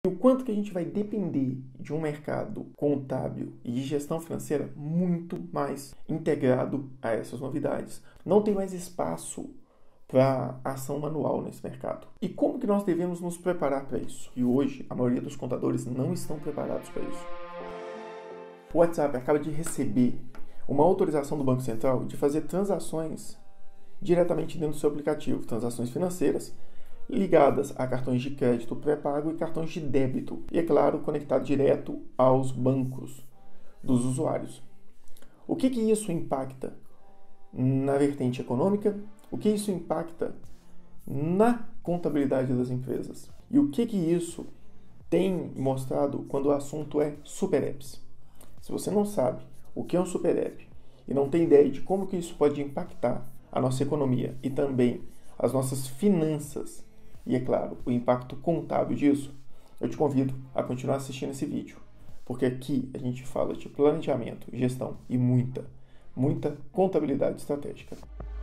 E o quanto que a gente vai depender de um mercado contábil e de gestão financeira muito mais integrado a essas novidades. Não tem mais espaço para ação manual nesse mercado. E como que nós devemos nos preparar para isso? E hoje, a maioria dos contadores não estão preparados para isso. O WhatsApp acaba de receber uma autorização do Banco Central de fazer transações diretamente dentro do seu aplicativo, transações financeiras ligadas a cartões de crédito pré-pago e cartões de débito. E, é claro, conectado direto aos bancos dos usuários. O que isso impacta na vertente econômica? O que isso impacta na contabilidade das empresas? E o que isso tem mostrado quando o assunto é super apps? Se você não sabe o que é um super app e não tem ideia de como que isso pode impactar a nossa economia e também as nossas finanças, e, é claro, o impacto contábil disso, eu te convido a continuar assistindo esse vídeo, porque aqui a gente fala de planejamento, gestão e muita contabilidade estratégica.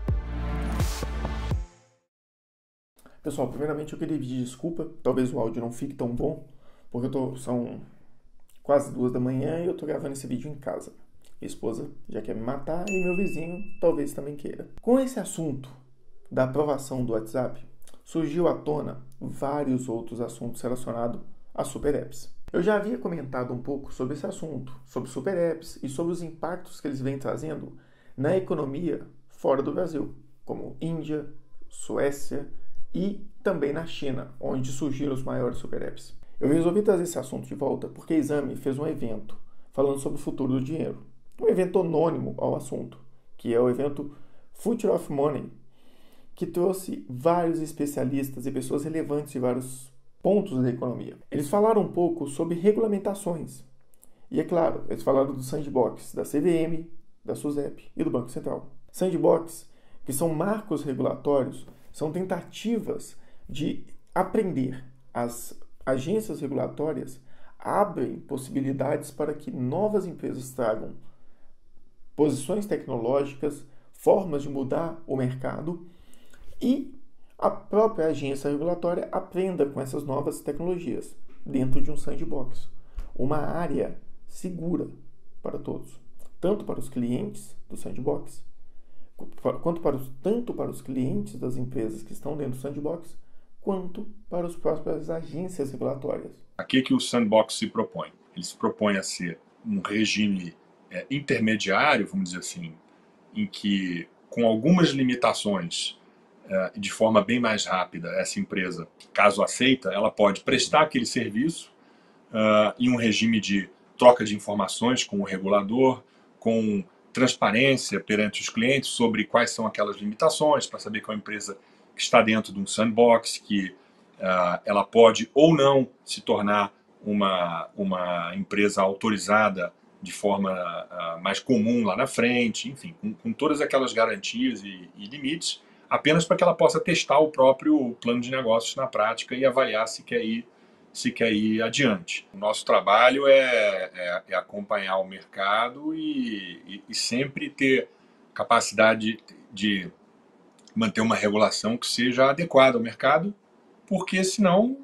Pessoal, primeiramente eu queria pedir desculpa, talvez o áudio não fique tão bom, porque são quase 2 da manhã e eu estou gravando esse vídeo em casa. Minha esposa já quer me matar e meu vizinho talvez também queira. Com esse assunto da aprovação do WhatsApp, surgiu à tona vários outros assuntos relacionados a super apps. Eu já havia comentado um pouco sobre esse assunto, sobre super apps e sobre os impactos que eles vêm trazendo na economia fora do Brasil, como Índia, Suécia e também na China, onde surgiram os maiores super apps. Eu resolvi trazer esse assunto de volta porque a Exame fez um evento falando sobre o futuro do dinheiro. Um evento anônimo ao assunto, que é o evento Future of Money, que trouxe vários especialistas e pessoas relevantes de vários pontos da economia. Eles falaram um pouco sobre regulamentações. E, é claro, eles falaram do sandbox, da CVM, da SUSEP e do Banco Central. Sandbox, que são marcos regulatórios, são tentativas de aprender. As agências regulatórias abrem possibilidades para que novas empresas tragam posições tecnológicas, formas de mudar o mercado e a própria agência regulatória aprenda com essas novas tecnologias dentro de um sandbox, uma área segura para todos, tanto para os clientes do sandbox, tanto para os clientes das empresas que estão dentro do sandbox, quanto para as próprias agências regulatórias. A que o sandbox se propõe? Ele se propõe a ser um regime intermediário, vamos dizer assim, em que, com algumas limitações, de forma bem mais rápida, essa empresa, caso aceita, ela pode prestar aquele serviço em um regime de troca de informações com o regulador, com transparência perante os clientes sobre quais são aquelas limitações, para saber que é uma empresa que está dentro de um sandbox, que ela pode ou não se tornar uma empresa autorizada de forma mais comum lá na frente, enfim, com todas aquelas garantias e limites, apenas para que ela possa testar o próprio plano de negócios na prática e avaliar se quer ir adiante. O nosso trabalho é acompanhar o mercado e sempre ter capacidade de manter uma regulação que seja adequada ao mercado, porque senão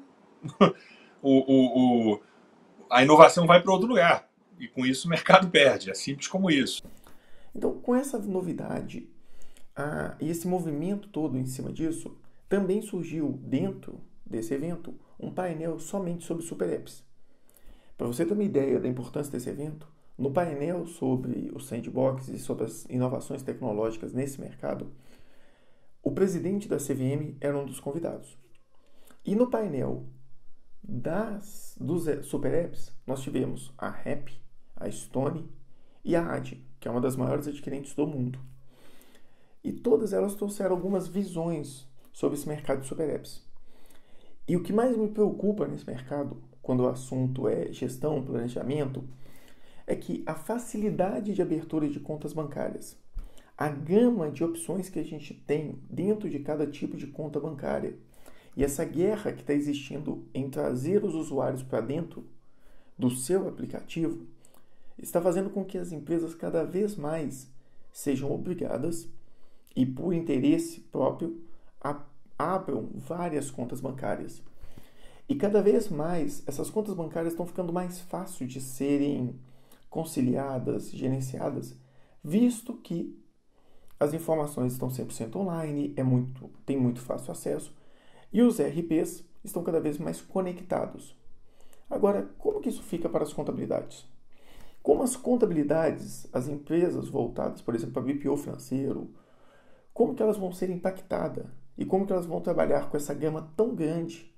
a inovação vai para outro lugar e com isso o mercado perde. É simples como isso. Então, com essa novidade e esse movimento todo em cima disso, também surgiu dentro desse evento um painel somente sobre super apps. Para você ter uma ideia da importância desse evento, no painel sobre o sandbox e sobre as inovações tecnológicas nesse mercado, o presidente da CVM era um dos convidados. E no painel dos super apps, nós tivemos a REP, a Stone e a AD, que é uma das maiores adquirentes do mundo. E todas elas trouxeram algumas visões sobre esse mercado de super apps. E o que mais me preocupa nesse mercado, quando o assunto é gestão, planejamento, é que a facilidade de abertura de contas bancárias, a gama de opções que a gente tem dentro de cada tipo de conta bancária e essa guerra que está existindo em trazer os usuários para dentro do seu aplicativo está fazendo com que as empresas cada vez mais sejam obrigadas e, por interesse próprio, abram várias contas bancárias. E cada vez mais essas contas bancárias estão ficando mais fáceis de serem conciliadas, gerenciadas, visto que as informações estão 100% online, tem muito fácil acesso, e os ERPs estão cada vez mais conectados. Agora, como que isso fica para as contabilidades? Como as contabilidades, as empresas voltadas, por exemplo, para BPO financeiro, como que elas vão ser impactadas? E como que elas vão trabalhar com essa gama tão grande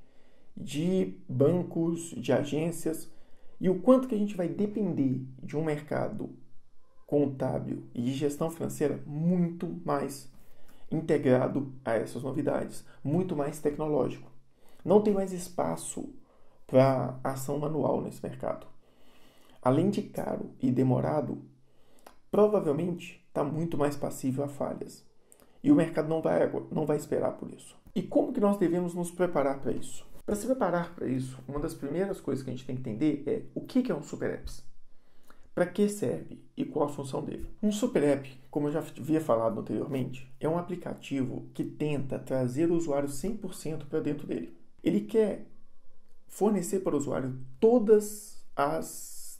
de bancos, de agências, e o quanto que a gente vai depender de um mercado contábil e de gestão financeira muito mais integrado a essas novidades, muito mais tecnológico. Não tem mais espaço para ação manual nesse mercado. Além de caro e demorado, provavelmente está muito mais passível a falhas. E o mercado não vai esperar por isso. E como que nós devemos nos preparar para isso? Para se preparar para isso, uma das primeiras coisas que a gente tem que entender é o que é um super apps. Para que serve e qual a função dele? Um super app, como eu já havia falado anteriormente, é um aplicativo que tenta trazer o usuário 100% para dentro dele. Ele quer fornecer para o usuário todas as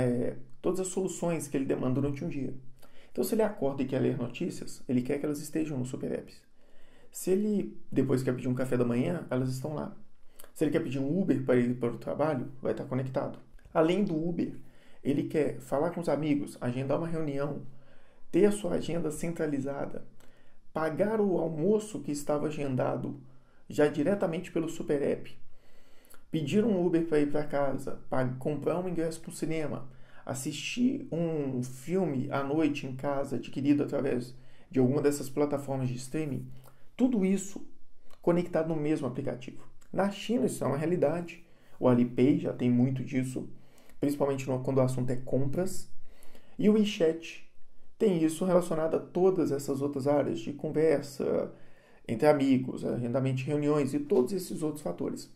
soluções que ele demanda durante um dia. Então, se ele acorda e quer ler notícias, ele quer que elas estejam no super apps. Se ele depois quer pedir um café da manhã, elas estão lá. Se ele quer pedir um Uber para ir para o trabalho, vai estar conectado. Além do Uber, ele quer falar com os amigos, agendar uma reunião, ter a sua agenda centralizada, pagar o almoço que estava agendado já diretamente pelo super app, pedir um Uber para ir para casa, comprar um ingresso para o cinema, assistir um filme à noite em casa adquirido através de alguma dessas plataformas de streaming, tudo isso conectado no mesmo aplicativo. Na China isso é uma realidade, o Alipay já tem muito disso, principalmente quando o assunto é compras, e o WeChat tem isso relacionado a todas essas outras áreas de conversa entre amigos, agendamento de reuniões e todos esses outros fatores.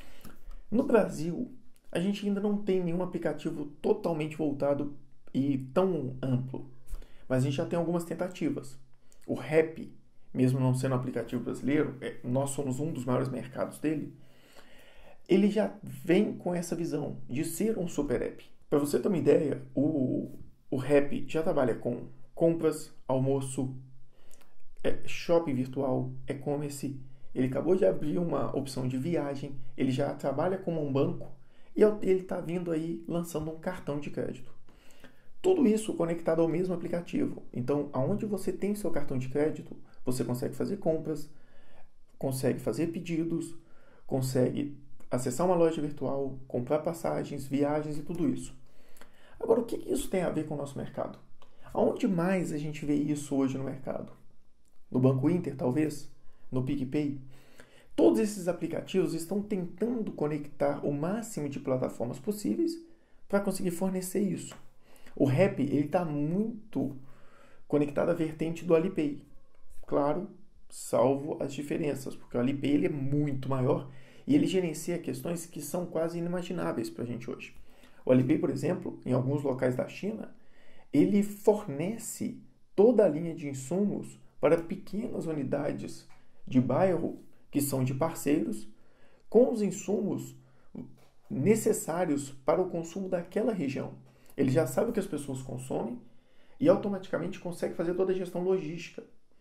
No Brasil, a gente ainda não tem nenhum aplicativo totalmente voltado e tão amplo, mas a gente já tem algumas tentativas. O Rappi, mesmo não sendo um aplicativo brasileiro, nós somos um dos maiores mercados dele, ele já vem com essa visão de ser um super app. Para você ter uma ideia, o Rappi já trabalha com compras, almoço, shopping virtual, e-commerce. Ele acabou de abrir uma opção de viagem, ele já trabalha como um banco e ele está vindo aí lançando um cartão de crédito. Tudo isso conectado ao mesmo aplicativo. Então, aonde você tem seu cartão de crédito, você consegue fazer compras, consegue fazer pedidos, consegue acessar uma loja virtual, comprar passagens, viagens e tudo isso. Agora, o que isso tem a ver com o nosso mercado? Aonde mais a gente vê isso hoje no mercado? No Banco Inter, talvez? No PicPay? Todos esses aplicativos estão tentando conectar o máximo de plataformas possíveis para conseguir fornecer isso. O Rappi está muito conectado à vertente do Alipay. Claro, salvo as diferenças, porque o Alipay ele é muito maior e ele gerencia questões que são quase inimagináveis para a gente hoje. O Alipay, por exemplo, em alguns locais da China, ele fornece toda a linha de insumos para pequenas unidades de bairro que são de parceiros, com os insumos necessários para o consumo daquela região. Ele já sabe o que as pessoas consomem e automaticamente consegue fazer toda a gestão logística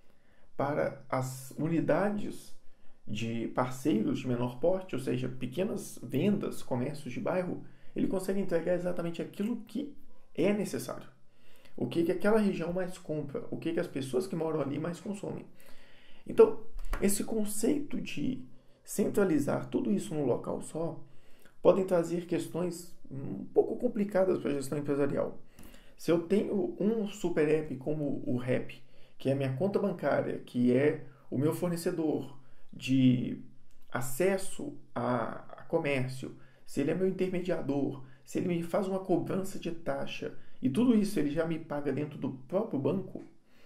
para as unidades de parceiros de menor porte, ou seja, pequenas vendas, comércios de bairro, ele consegue entregar exatamente aquilo que é necessário. O que aquela região mais compra, o que as pessoas que moram ali mais consomem. Então, esse conceito de centralizar tudo isso num local só podem trazer questões um pouco complicadas para a gestão empresarial. Se eu tenho um super app como o Rappi, que é a minha conta bancária, que é o meu fornecedor de acesso a comércio, se ele é meu intermediador, se ele me faz uma cobrança de taxa e tudo isso ele já me paga dentro do próprio banco,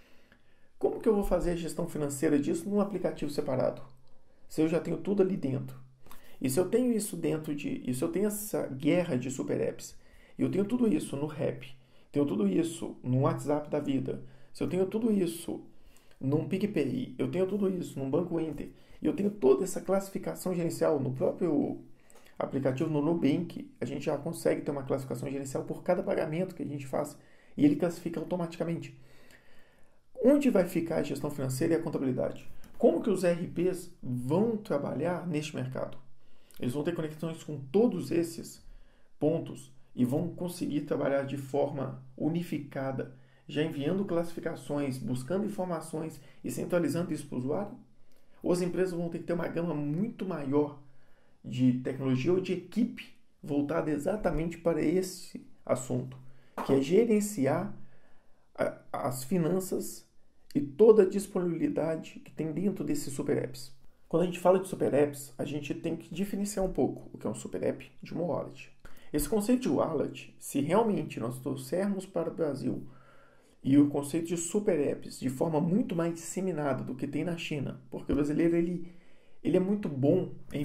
como que eu vou fazer a gestão financeira disso num aplicativo separado? Se eu já tenho tudo ali dentro. E se eu tenho isso e se eu tenho essa guerra de super apps, e eu tenho tudo isso no Rappi, tenho tudo isso no WhatsApp da vida, se eu tenho tudo isso num PicPay, eu tenho tudo isso num Banco Inter, e eu tenho toda essa classificação gerencial no próprio aplicativo no Nubank, a gente já consegue ter uma classificação gerencial por cada pagamento que a gente faz e ele classifica automaticamente. Onde vai ficar a gestão financeira e a contabilidade? Como que os ERPs vão trabalhar neste mercado? Eles vão ter conexões com todos esses pontos e vão conseguir trabalhar de forma unificada, já enviando classificações, buscando informações e centralizando isso para o usuário? Ou as empresas vão ter que ter uma gama muito maior de tecnologia ou de equipe voltada exatamente para esse assunto, que é gerenciar as finanças e toda a disponibilidade que tem dentro desses super apps. Quando a gente fala de super apps, a gente tem que diferenciar um pouco o que é um super app de uma wallet. Esse conceito de wallet, se realmente nós trouxermos para o Brasil e o conceito de super apps de forma muito mais disseminada do que tem na China, porque o brasileiro ele é muito bom em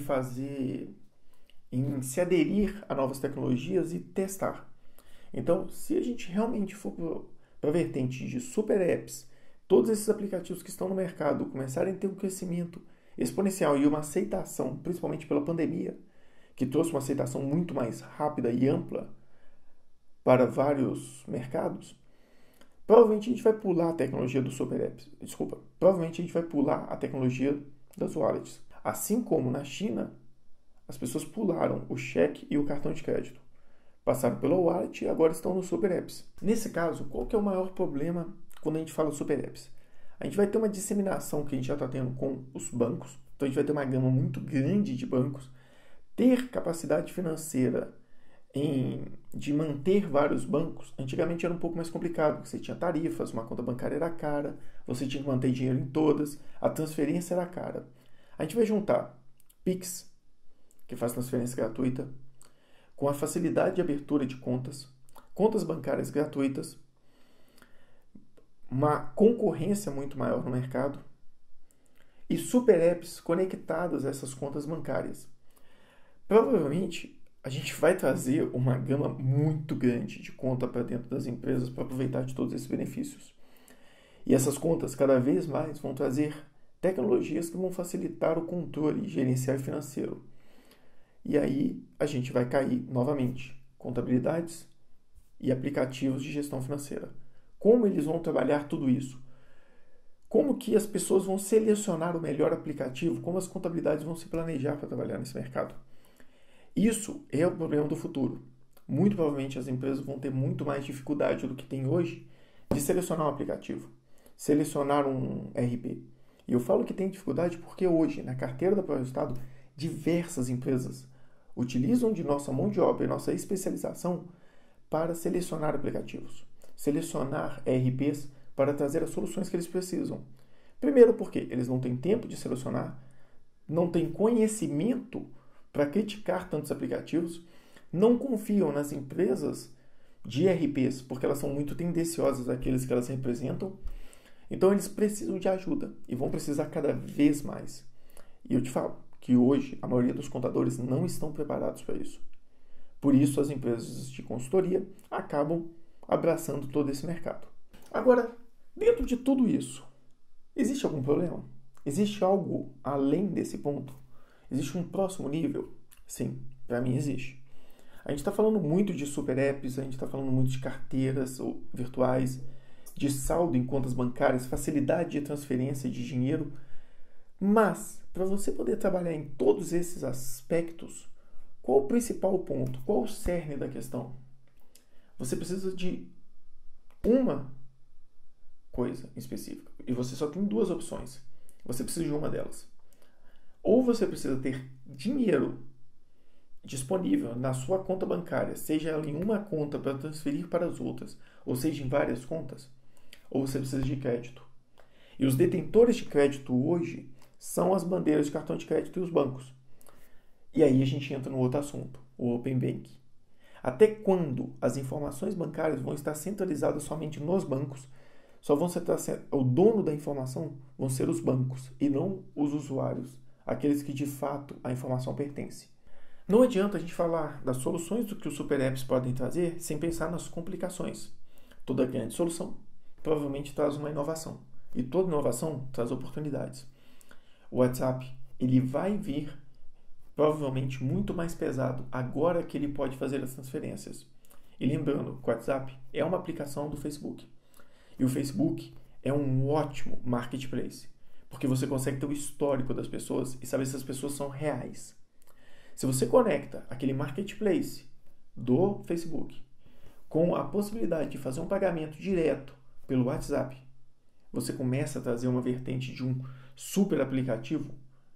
se aderir a novas tecnologias e testar. Então, se a gente realmente for para a vertente de super apps, todos esses aplicativos que estão no mercado começarem a ter um crescimento exponencial e uma aceitação, principalmente pela pandemia, que trouxe uma aceitação muito mais rápida e ampla para vários mercados, provavelmente a gente vai pular a tecnologia dos super apps. Provavelmente a gente vai pular a tecnologia das wallets. Assim como na China, as pessoas pularam o cheque e o cartão de crédito. Passaram pela wallet e agora estão nos super apps. Nesse caso, qual que é o maior problema quando a gente fala super apps? A gente vai ter uma disseminação que a gente já está tendo com os bancos. Então a gente vai ter uma gama muito grande de bancos. Ter capacidade financeira de manter vários bancos, antigamente era um pouco mais complicado, porque você tinha tarifas, uma conta bancária era cara, você tinha que manter dinheiro em todas, a transferência era cara. A gente vai juntar Pix, que faz transferência gratuita, com a facilidade de abertura de contas, contas bancárias gratuitas, uma concorrência muito maior no mercado e super apps conectadas a essas contas bancárias. Provavelmente a gente vai trazer uma gama muito grande de conta para dentro das empresas para aproveitar de todos esses benefícios. E essas contas cada vez mais vão trazer tecnologias que vão facilitar o controle gerencial financeiro. E aí a gente vai cair novamente, contabilidades e aplicativos de gestão financeira. Como eles vão trabalhar tudo isso? Como que as pessoas vão selecionar o melhor aplicativo? Como as contabilidades vão se planejar para trabalhar nesse mercado? Isso é o problema do futuro. Muito provavelmente as empresas vão ter muito mais dificuldade do que tem hoje de selecionar um aplicativo, selecionar um ERP. E eu falo que tem dificuldade porque hoje, na carteira da ProRestado, diversas empresas utilizam de nossa mão de obra e nossa especialização para selecionar aplicativos, selecionar ERPs para trazer as soluções que eles precisam. Primeiro porque eles não têm tempo de selecionar, não têm conhecimento para criticar tantos aplicativos, não confiam nas empresas de ERPs, porque elas são muito tendenciosas àqueles que elas representam. Então eles precisam de ajuda e vão precisar cada vez mais. E eu te falo que hoje a maioria dos contadores não estão preparados para isso. Por isso as empresas de consultoria acabam abraçando todo esse mercado. Agora, dentro de tudo isso, existe algum problema? Existe algo além desse ponto? Existe um próximo nível? Sim, para mim existe. A gente está falando muito de super apps, a gente está falando muito de carteiras virtuais, de saldo em contas bancárias, facilidade de transferência de dinheiro. Mas, para você poder trabalhar em todos esses aspectos, qual o principal ponto? Qual o cerne da questão? Você precisa de uma coisa específica. E você só tem duas opções. Você precisa de uma delas. Ou você precisa ter dinheiro disponível na sua conta bancária, seja ela em uma conta para transferir para as outras, ou seja em várias contas, ou você precisa de crédito. E os detentores de crédito hoje são as bandeiras de cartão de crédito e os bancos. E aí a gente entra no outro assunto, o Open Bank. Até quando as informações bancárias vão estar centralizadas somente nos bancos, só vão ser o dono da informação vão ser os bancos e não os usuários, aqueles que de fato a informação pertence. Não adianta a gente falar das soluções do que os super apps podem trazer sem pensar nas complicações. Toda grande solução provavelmente traz uma inovação. E toda inovação traz oportunidades. O WhatsApp ele vai vir provavelmente muito mais pesado agora que ele pode fazer as transferências. E lembrando que o WhatsApp é uma aplicação do Facebook. E o Facebook é um ótimo marketplace, porque você consegue ter o histórico das pessoas e saber se as pessoas são reais. Se você conecta aquele marketplace do Facebook com a possibilidade de fazer um pagamento direto pelo WhatsApp, você começa a trazer uma vertente de um super aplicativo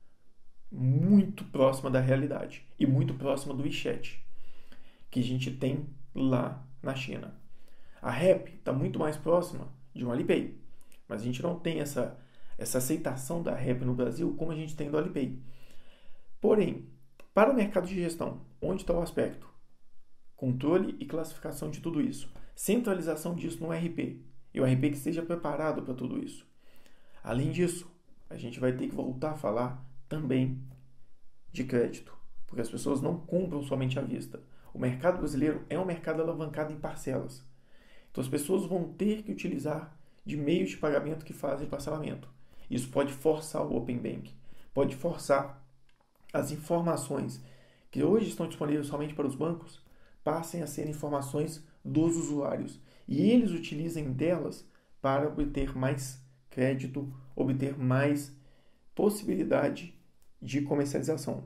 muito próxima da realidade e muito próxima do WeChat, que a gente tem lá na China. A Rappi está muito mais próxima de um Alipay, mas a gente não tem essa aceitação da Rappi no Brasil como a gente tem do Alipay. Porém, para o mercado de gestão, onde está o aspecto? Controle e classificação de tudo isso. Centralização disso no RP. E o RP que esteja preparado para tudo isso. Além disso, a gente vai ter que voltar a falar também de crédito. Porque as pessoas não compram somente à vista. O mercado brasileiro é um mercado alavancado em parcelas. Então as pessoas vão ter que utilizar de meios de pagamento que fazem parcelamento. Isso pode forçar o Open Bank. Pode forçar as informações que hoje estão disponíveis somente para os bancos passem a ser informações dos usuários e eles utilizem delas para obter mais crédito, obter mais possibilidade de comercialização,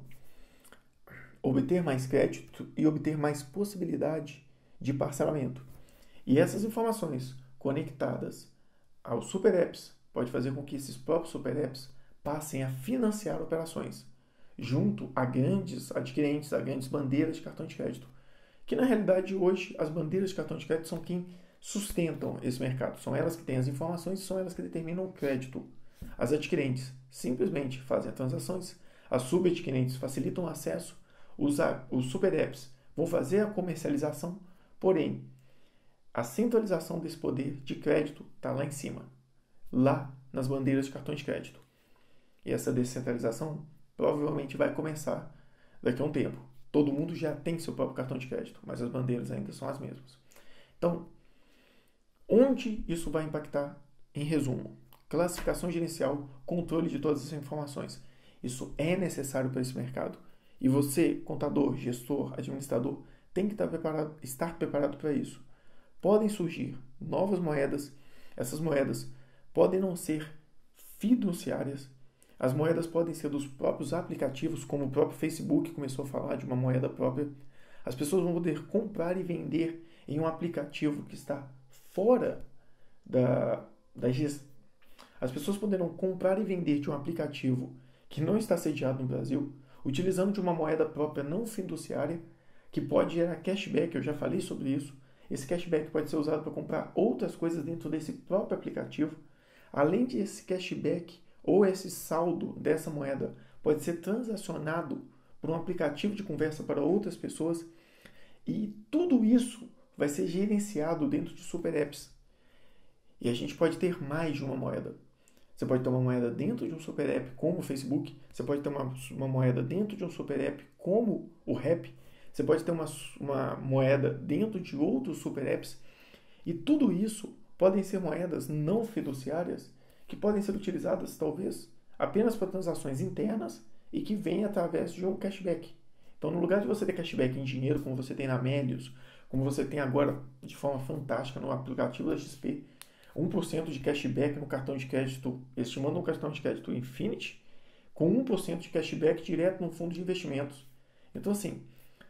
obter mais crédito e obter mais possibilidade de parcelamento. E essas informações conectadas aos super apps pode fazer com que esses próprios super apps passem a financiar operações junto a grandes adquirentes, a grandes bandeiras de cartão de crédito. Que na realidade hoje as bandeiras de cartão de crédito são quem sustentam esse mercado. São elas que têm as informações e são elas que determinam o crédito. As adquirentes simplesmente fazem as transações, as subadquirentes facilitam o acesso, os super apps vão fazer a comercialização, porém a centralização desse poder de crédito está lá em cima, lá nas bandeiras de cartão de crédito. E essa descentralização provavelmente vai começar daqui a um tempo. Todo mundo já tem seu próprio cartão de crédito, mas as bandeiras ainda são as mesmas. Então, onde isso vai impactar? Em resumo, classificação gerencial, controle de todas as informações. Isso é necessário para esse mercado. E você, contador, gestor, administrador, tem que estar preparado para isso. Podem surgir novas moedas. Essas moedas podem não ser fiduciárias. As moedas podem ser dos próprios aplicativos, como o próprio Facebook começou a falar de uma moeda própria. As pessoas vão poder comprar e vender em um aplicativo que está fora da gestão. As pessoas poderão comprar e vender de um aplicativo que não está sediado no Brasil, utilizando de uma moeda própria não fiduciária, que pode gerar cashback. Eu já falei sobre isso. Esse cashback pode ser usado para comprar outras coisas dentro desse próprio aplicativo. Além desse cashback, ou esse saldo dessa moeda pode ser transacionado por um aplicativo de conversa para outras pessoas e tudo isso vai ser gerenciado dentro de super apps. E a gente pode ter mais de uma moeda. Você pode ter uma moeda dentro de um super app como o Facebook, você pode ter uma moeda dentro de um super app como o Rappi, você pode ter uma moeda dentro de outros super apps e tudo isso podem ser moedas não fiduciárias que podem ser utilizadas, talvez, apenas para transações internas e que vêm através de um cashback. Então, no lugar de você ter cashback em dinheiro, como você tem na Melius, como você tem agora de forma fantástica no aplicativo da XP, 1% de cashback no cartão de crédito, estimando um cartão de crédito Infinity, com 1% de cashback direto no fundo de investimentos. Então, assim,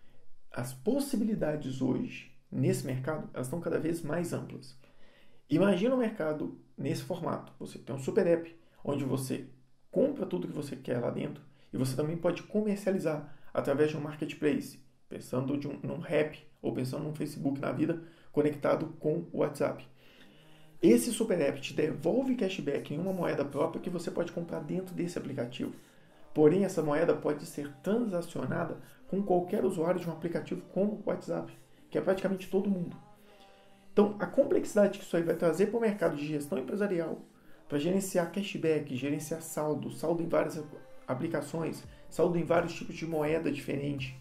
as possibilidades hoje, nesse mercado, elas estão cada vez mais amplas. Imagina o mercado nesse formato. Você tem um super app, onde você compra tudo que você quer lá dentro e você também pode comercializar através de um marketplace, pensando num Rappi ou pensando num Facebook na vida, conectado com o WhatsApp. Esse super app te devolve cashback em uma moeda própria que você pode comprar dentro desse aplicativo. Porém, essa moeda pode ser transacionada com qualquer usuário de um aplicativo como o WhatsApp, que é praticamente todo mundo. Então, a complexidade que isso aí vai trazer para o mercado de gestão empresarial, para gerenciar cashback, gerenciar saldo em várias aplicações, saldo em vários tipos de moeda diferente.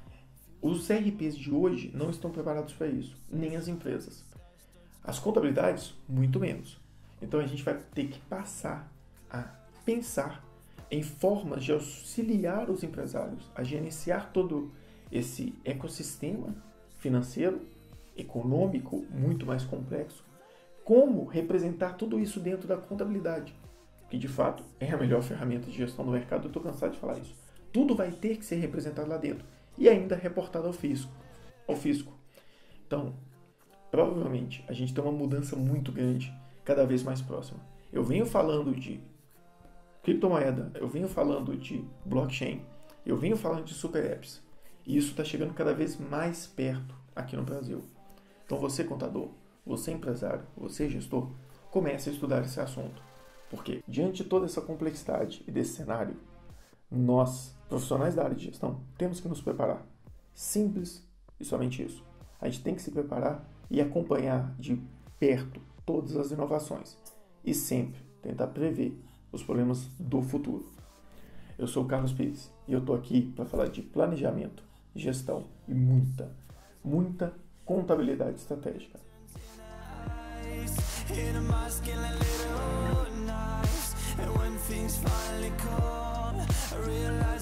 Os CRPs de hoje não estão preparados para isso, nem as empresas. As contabilidades, muito menos. Então, a gente vai ter que passar a pensar em formas de auxiliar os empresários a gerenciar todo esse ecossistema financeiro, econômico, muito mais complexo, como representar tudo isso dentro da contabilidade, que de fato é a melhor ferramenta de gestão do mercado. Eu estou cansado de falar isso. Tudo vai ter que ser representado lá dentro e ainda reportado ao fisco. Então, provavelmente, a gente tem uma mudança muito grande, cada vez mais próxima. Eu venho falando de criptomoeda, eu venho falando de blockchain, eu venho falando de super apps, e isso está chegando cada vez mais perto aqui no Brasil. Então você, contador, você empresário, você gestor, comece a estudar esse assunto. Porque diante de toda essa complexidade e desse cenário, nós, profissionais da área de gestão, temos que nos preparar. Simples e somente isso. A gente tem que se preparar e acompanhar de perto todas as inovações e sempre tentar prever os problemas do futuro. Eu sou o Carlos Pires e eu estou aqui para falar de planejamento, gestão e muita contabilidade estratégica. And when things finally come, I realize